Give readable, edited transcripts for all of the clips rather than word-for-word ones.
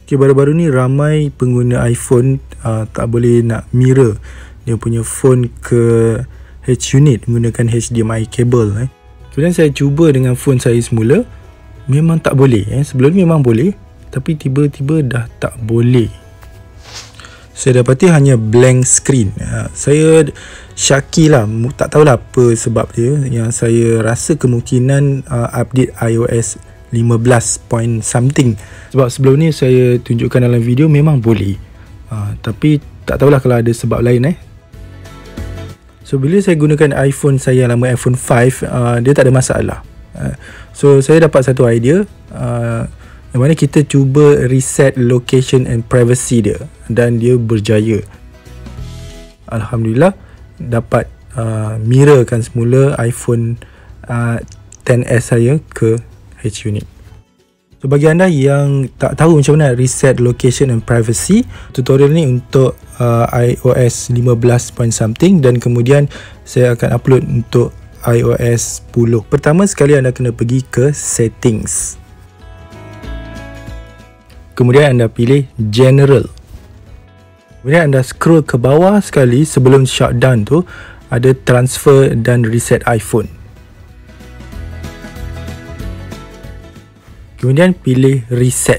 Okay, baru-baru ni ramai pengguna iPhone tak boleh nak mirror dia punya phone ke H-Unit menggunakan HDMI cable. Kemudian saya cuba dengan phone saya semula, memang tak boleh. Sebelum ni memang boleh, tapi tiba-tiba dah tak boleh. Saya dapati hanya blank screen. Saya syaki lah, tak tahulah apa sebab dia. Yang saya rasa kemungkinan update iOS 15 point something. Sebab sebelum ni saya tunjukkan dalam video memang boleh. Tapi tak tahulah kalau ada sebab lain. So bila saya gunakan iPhone saya yang lama, iPhone 5, dia tak ada masalah. So saya dapat satu idea, yang mana kita cuba reset location and privacy dia, dan dia berjaya. Alhamdulillah dapat mirrorkan semula iPhone XS saya ke H-Unit. So bagi anda yang tak tahu macam mana reset location and privacy, tutorial ni untuk iOS 15 point something, dan kemudian saya akan upload untuk iOS 10. Pertama sekali anda kena pergi ke settings. Kemudian anda pilih general. Kemudian anda scroll ke bawah sekali sebelum shutdown tu, ada transfer dan reset iPhone. Kemudian pilih reset.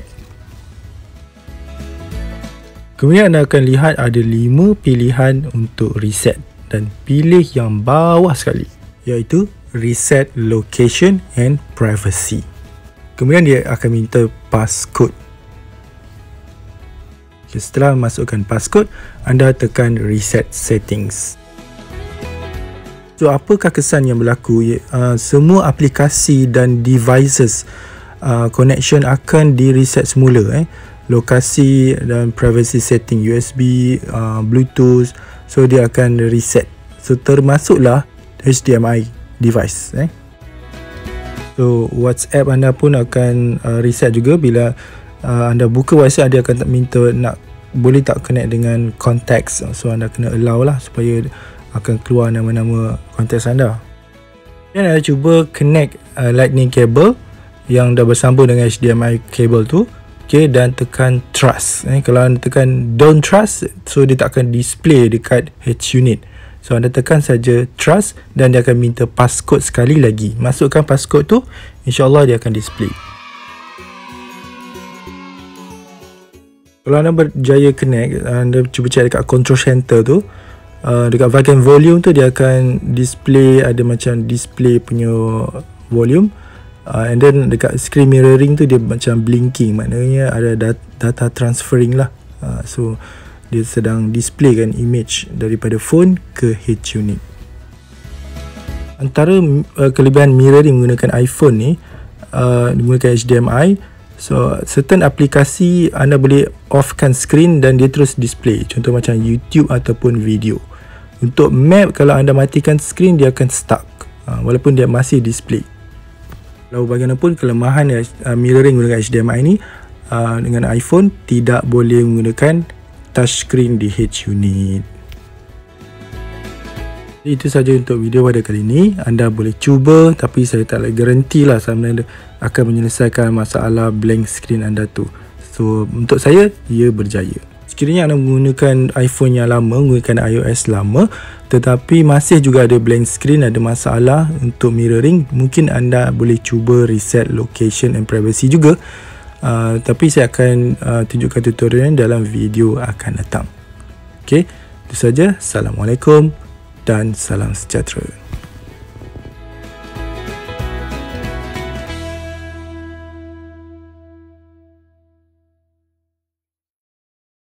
Kemudian anda akan lihat ada 5 pilihan untuk reset, dan pilih yang bawah sekali, iaitu reset location and privacy. Kemudian dia akan minta passcode. Setelah masukkan passcode, anda tekan reset settings. So apakah kesan yang berlaku? Semua aplikasi dan devices connection akan di reset semula. Lokasi dan privacy setting, USB, Bluetooth, so dia akan reset. So termasuklah HDMI device. So WhatsApp anda pun akan reset juga. Bila anda buka WhatsApp, dia akan minta nak boleh tak connect dengan contacts. So anda kena allow lah supaya akan keluar nama-nama contacts anda. Dan anda cuba connect lightning cable yang dah bersambung dengan HDMI cable tu. Okay, dan tekan trust. Kalau anda tekan don't trust, so dia tak akan display dekat H-Unit. So anda tekan saja trust, dan dia akan minta passcode sekali lagi. Masukkan passcode tu, insyaAllah dia akan display. Kalau anda berjaya connect, anda cuba cari dekat control center tu, dekat bahagian volume tu, dia akan display, ada macam display punya volume. And then dekat screen mirroring tu dia macam blinking, maknanya ada data transferring lah. So dia sedang displaykan image daripada phone ke H-Unit. Antara kelebihan mirroring menggunakan iPhone ni, menggunakan HDMI, so certain aplikasi anda boleh offkan screen dan dia terus display. Contoh macam YouTube ataupun video. Untuk map, kalau anda matikan screen, dia akan stuck walaupun dia masih display. Kalau bagaimanapun kelemahan mirroring menggunakan HDMI ni, dengan iPhone tidak boleh menggunakan touchscreen di H-Unit. Itu saja untuk video pada kali ini. Anda boleh cuba, tapi saya tak garanti lah sama ada akan menyelesaikan masalah blank screen anda tu. So untuk saya, ia berjaya. Sekiranya anda menggunakan iPhone yang lama, menggunakan iOS lama, tetapi masih juga ada blank screen, ada masalah untuk mirroring, mungkin anda boleh cuba reset location and privacy juga. Tapi saya akan tunjukkan tutorial dalam video akan datang. Okay, itu saja. Assalamualaikum dan salam sejahtera.